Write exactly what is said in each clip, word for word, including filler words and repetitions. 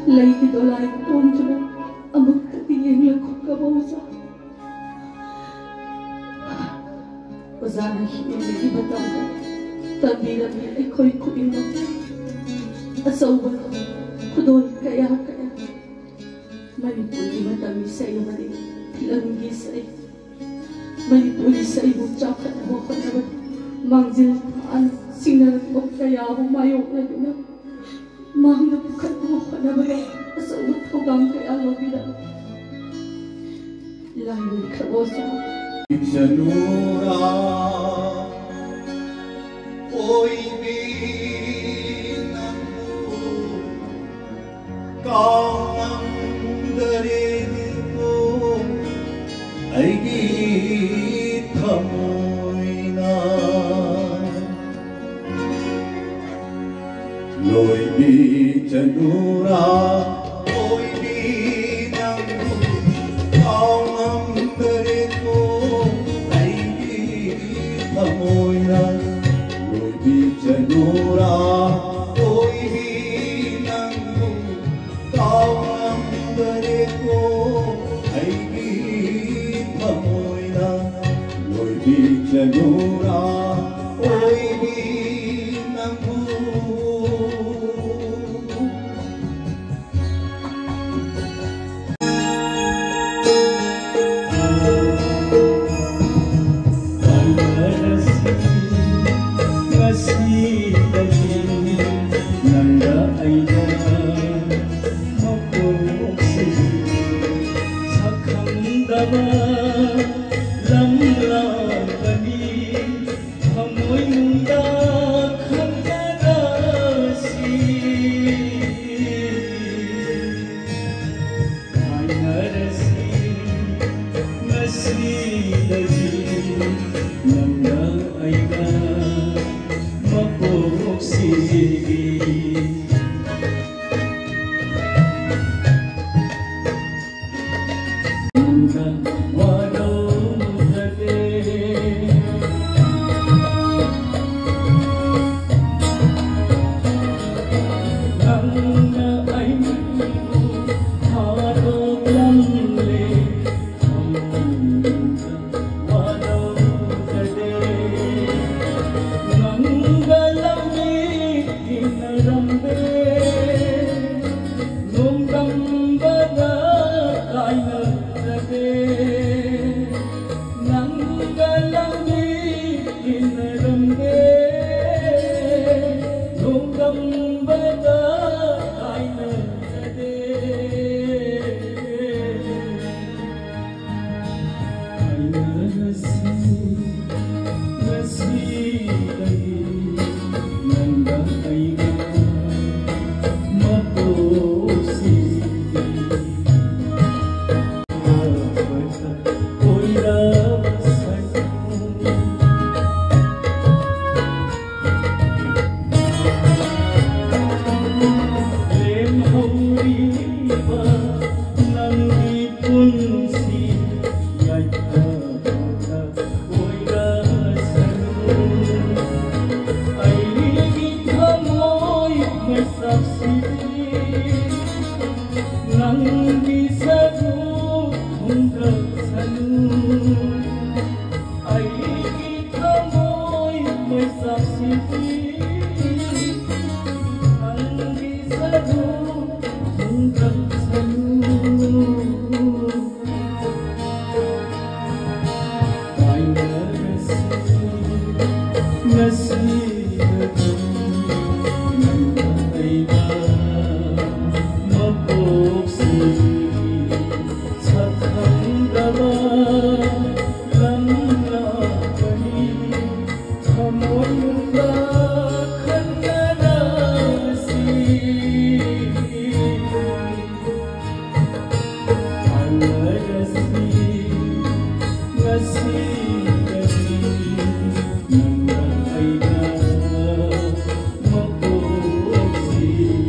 Lagi dolay punto na amok tatingin lang ko kabusa. Ozana hindi ibataw na tabi-tabi ay ko'y kuinom. Asawa ko, kudoy kaya kaya. Manipuli matami sa iyo mali, tilanggi sa iyo. Manipuli sa iyo tsaka na mo ka naman. Mangjil taan, sinarat mo kaya ako mayo na doon na. Mangnabukan mo ka naman. Asawa ko bang kaya lobi na. Layo ni Kaboso. Janura, oy binangku, kau ang dariniku, ay gitamoy na. Loy bi Janura, oy binangku, kau ang dariniku. Amoy na, loy di Janura, oy binangku, kau ang dali ko ay gitamoy na, loy di Janura, oy binangku. Thank you.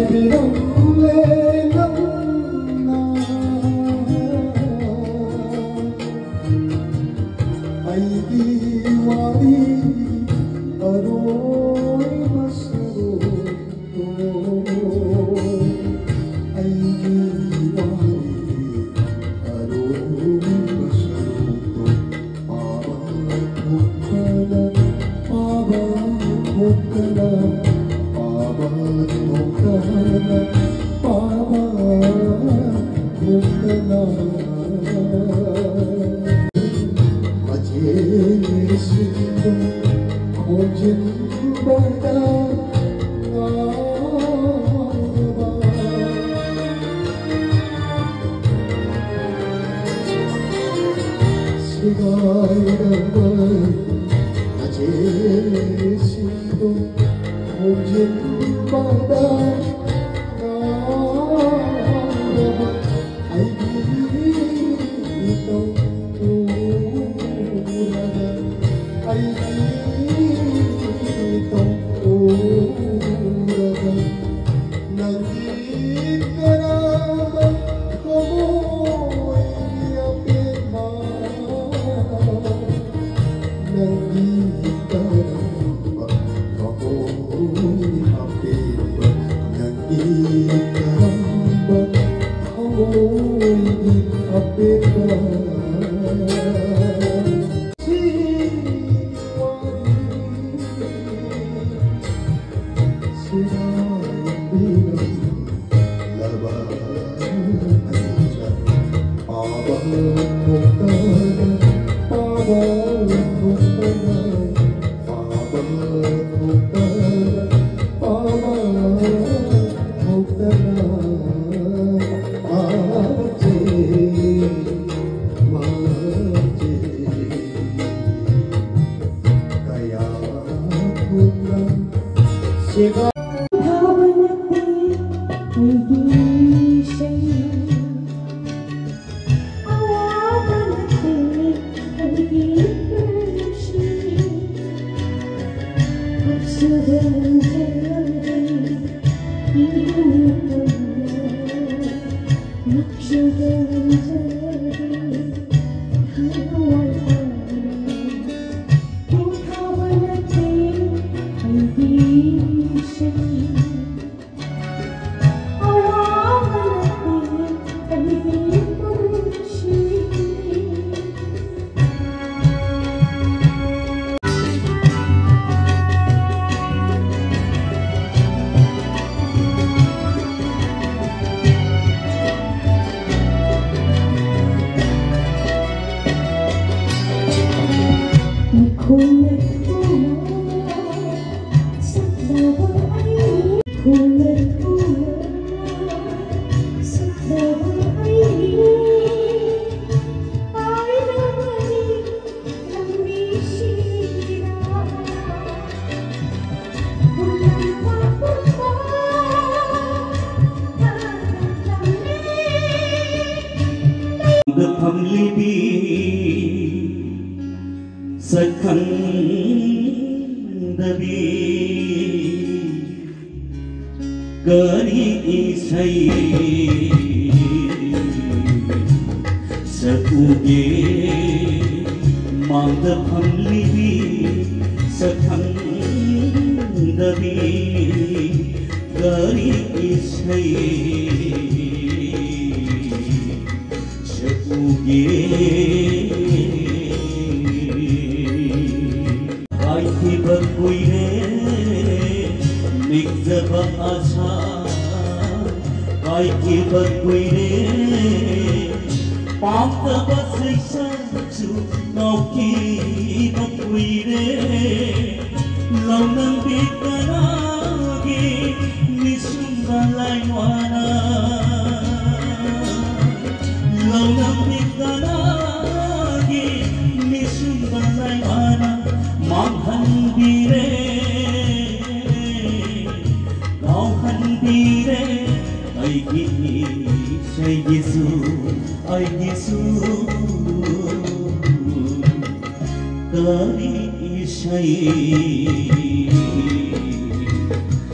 Shai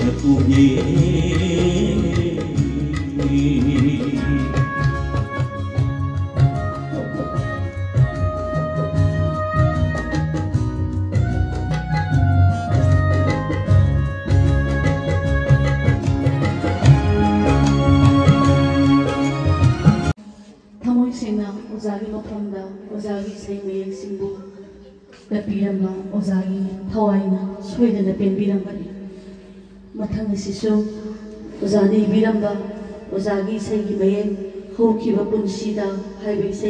ꯆꯠꯄꯨꯒꯦ ꯊꯃꯣꯏꯁꯦꯡꯅ ꯑꯣꯖꯥꯒꯤ ꯃꯐꯝꯗ ꯑꯣꯖꯥꯒꯤ ꯏꯁꯩ ꯃꯌꯦꯛꯁꯤꯡꯕꯨ ꯇꯞꯄꯤꯔꯝꯕ ꯑꯣꯖꯥꯒꯤ ꯊꯋꯥꯏꯅ ꯁꯣꯏꯗꯅ ꯄꯦꯟꯕꯤꯔꯝꯒꯅꯤ꯫ ꯃꯊꯪ ꯑꯁꯤꯁꯨ ꯑꯣꯖꯥꯅ ꯏꯕꯤꯔꯝꯕ ꯑꯣꯖꯥꯒꯤ ꯏꯁꯩꯒꯤ ꯃꯌꯦꯛ ꯍꯧꯈꯤꯕ ꯄꯨꯟꯁꯤꯗ ꯍꯥꯏꯕ ꯏꯁꯩ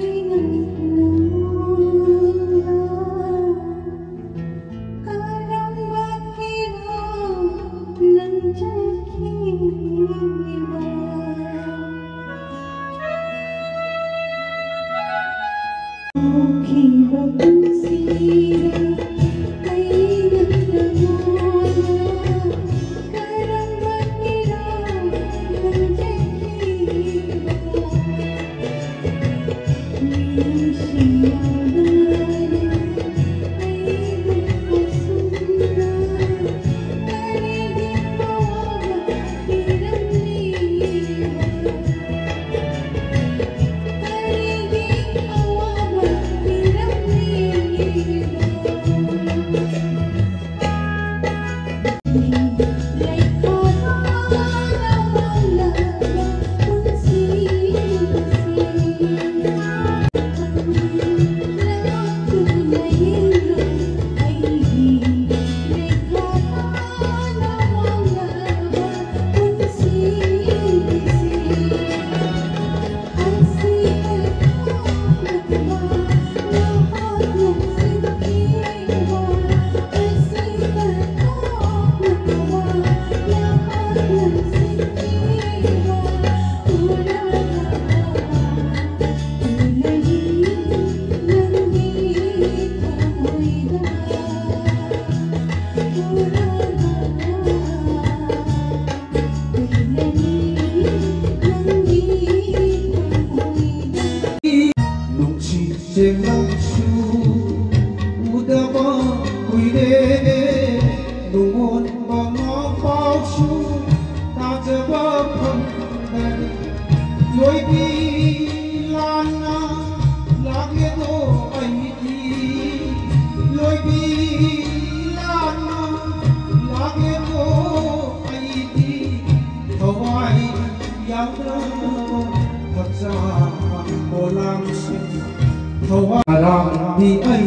Di ai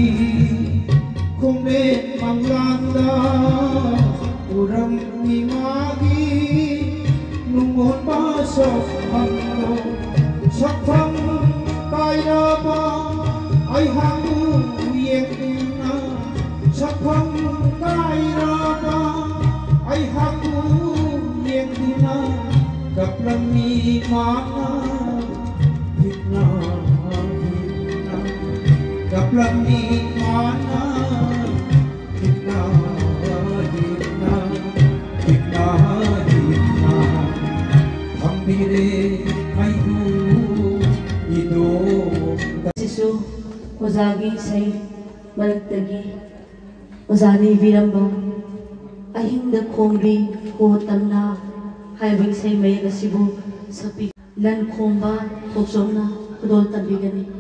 kung be manglanda uram ni magi nungon pasok hanglo saktham kaya ba ai hangu yekna saktham kaya ba ai hangu yekna kapram ni mana hikna kaplam ni mana hikna hikna hikna hikna hambire aidu ido sisu ꯑꯣꯖꯥꯒꯤ ꯏꯁꯩ ꯃꯔꯛꯇꯒꯤ ꯑꯣꯖꯥꯅ ꯏꯕꯤꯔꯝꯕ ꯑꯍꯤꯡꯗ ꯈꯣꯡꯕꯤ ꯍꯣ ꯇꯝꯅ ꯍꯥꯏꯕ ꯏꯁꯩ ꯃꯌꯦꯛ ꯑꯁꯤꯕꯨ ꯁꯛꯄꯤ ꯂꯟ ꯈꯣꯡꯕ ꯊꯣꯛꯆꯣꯝꯅ ꯈꯨꯗꯣꯜ ꯇꯝꯕꯤꯒꯅꯤ꯫